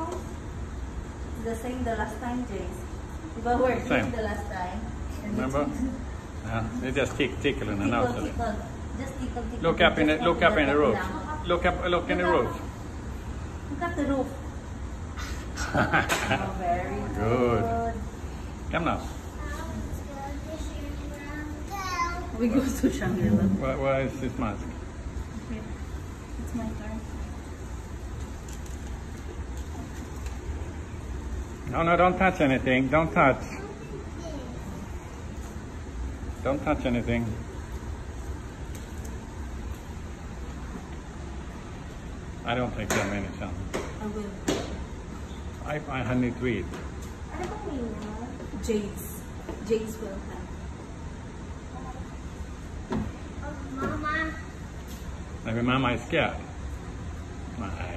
house? It's the same the last time, Jace. But we're doing the last time. Remember? Yeah, they just tickle in the nose. Tickle. Just tickle. Look up in the roof. Look in the roof. Look at the roof. Oh, very good. Come now. We go to Shangri-La. Where is this mask? Okay. It's my turn. No, don't touch anything. Don't touch. Don't touch anything. I don't think there are many sounds. I will. I need to eat. Jace will have. Mama. Maybe Mama is scared. No, I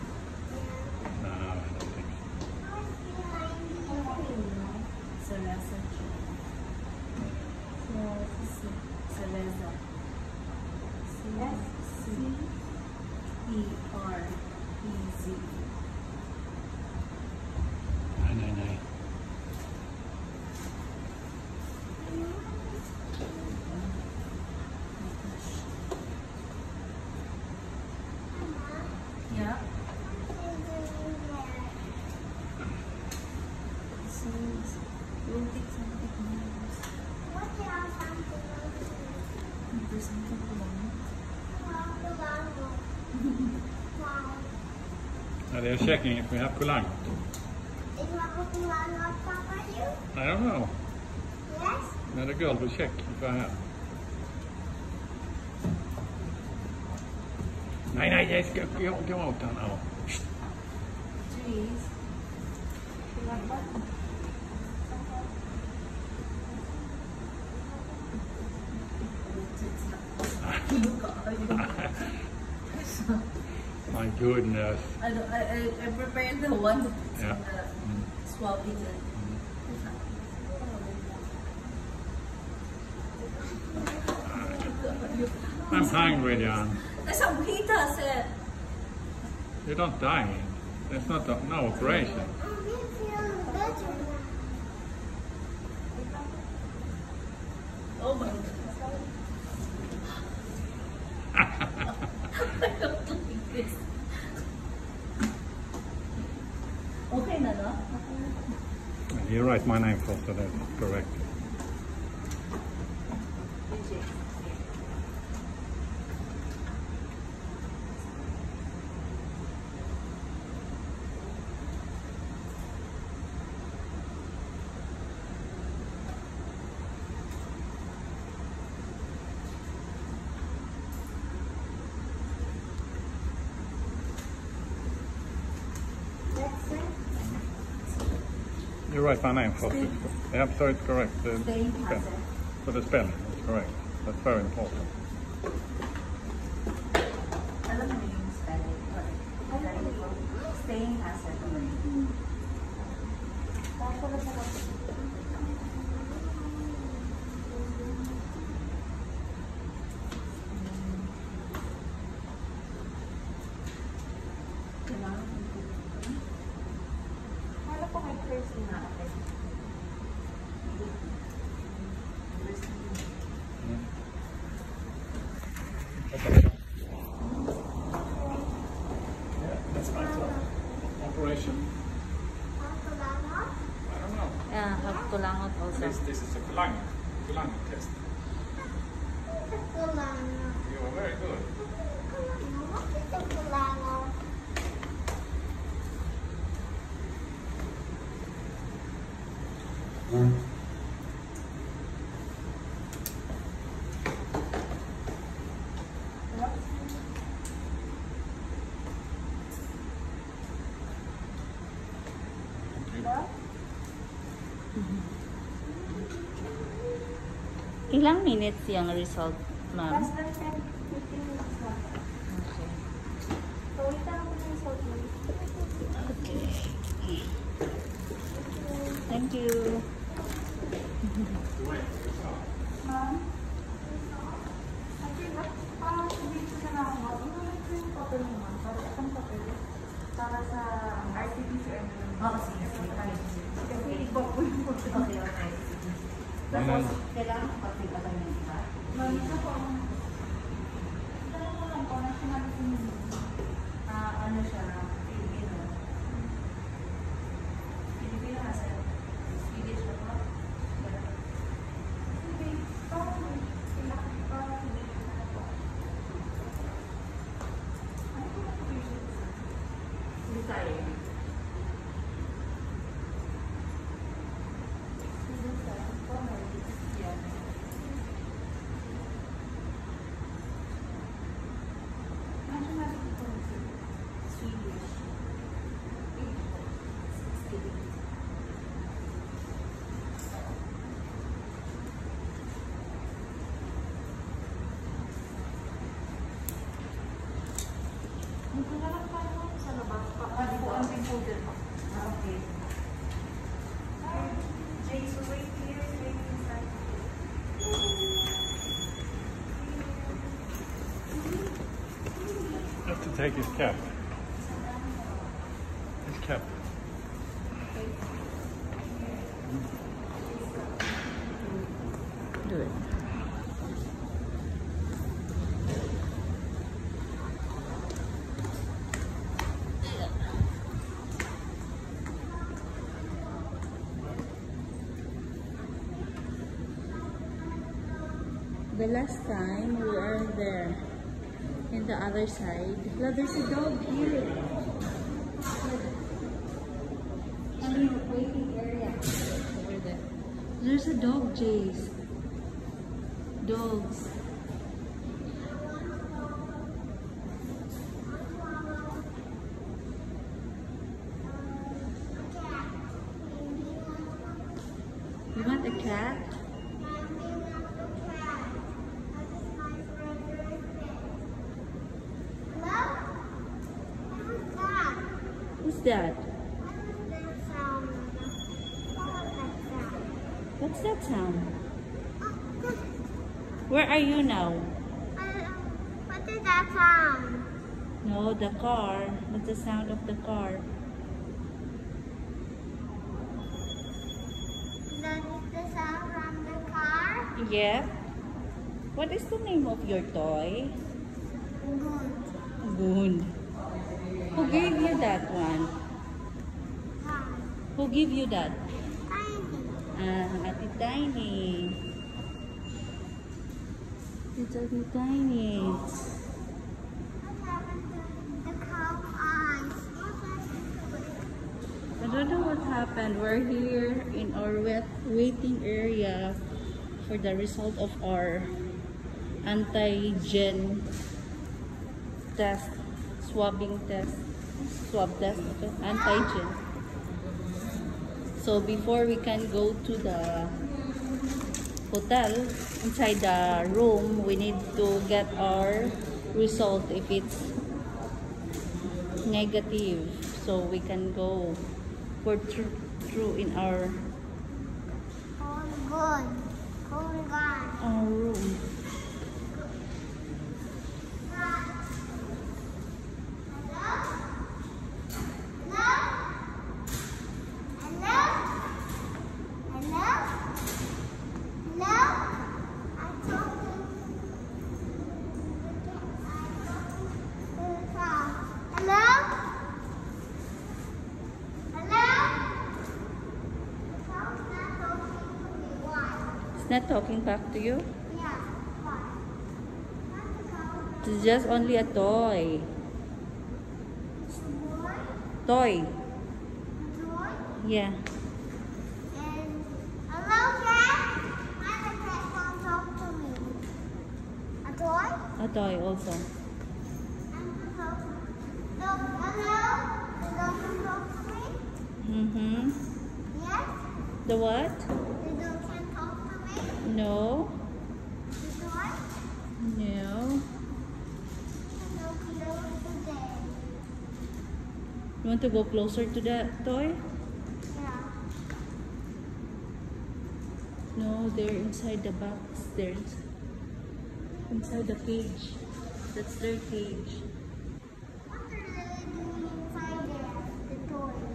don't think so. Celeza. C-E-R-E-Z. No. Yeah. We'll take something else. There's something They're checking if we have Kulang. I don't know. Yes? Now the girl will check if I have. Nej, jag ska gå åt den här. Jeez. My goodness. I prepared the one that's Yeah. swabbing it. I'm hungry, Jan. That's what Peter said. You're not dying. There's no operation. I feel better now. Oh my God. I don't like this. Okay na, no? You write my name first, so that's correct. You write my name first. Yeah, so it's correct. So the spelling is correct. That's very important. Alam mo yung spelling. Staying asset. Hala po may person na ako. That's my operation. I don't know. Yeah, have kulangot also. This is a Kulang test. You are very good. Ilang minutes yung result, ma'am? Okay. So, wait lang ako ng result mo. Okay. Thank you. Ma'am? Actually, parang sabihin ko na lang ako. Ano yung papel mo, ma'am? Para sa papel? Para sa Oo, sige. Okay, okay. Tapos, kailangan kapag lang yung iba. Mamita po ako. Tanong ko lang po, na sinabi ko niyo. Ano siya, Filipino. Filipino kasi Swedish na po. Sige, parang sila. Parang sila na po. Ano po na po yung siya? Bisaya. Yeah. Nationality po siya. Swedish. Magkakaroon pa naman sa labas. Ano po ang pimpuder po? Okay. Jace, wait here. Wait inside. You have to take his cap. His cap. Do it. The last time we are there, in the other side, look, there's a dog here. Waiting area. Over there. There's a dog, Jace. Dogs. You want a cat? Who's that? What's that sound? Where are you now? What is that sound? No, the car. What's the sound of the car? That is the sound from the car? Yeah. What is the name of your toy? Good. Goon. Who gave you that one? Who gave you that? Tiny. Ate Tiny. It's Ate Tiny. What happened to the cow eyes? I don't know what happened. We're here in our waiting area for the result of our antigen test, swab test, okay? Antigen. So before we can go to the hotel, inside the room, we need to get our result if it's negative, so we can go for through in our room. It's not talking back to you? It's just only a toy. Toy. Yeah. A toy also. Mm-hmm. Yes? The what? The dog can talk to me? No. The dog? No. The dog belongs to them. You want to go closer to the toy? Yeah. No, they're inside the box. They're inside the cage. That's their cage. What are they doing inside there? The toy.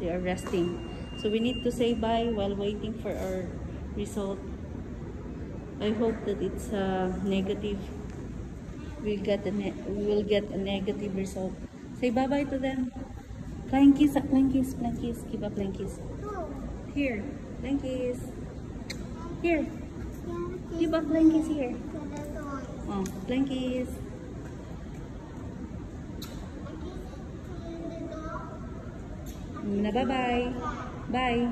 They are resting. So we need to say bye while waiting for our result. I hope that it's negative. We will get a negative result. Say bye-bye to them. Flying kiss, flying kiss, flying kiss. Give a flying kiss. Here, flying kiss. Here. Give a flying kiss here. Oh, flying kiss. Na bye-bye. Bye.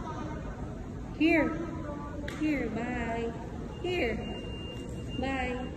Here. Here, bye. Here. Bye.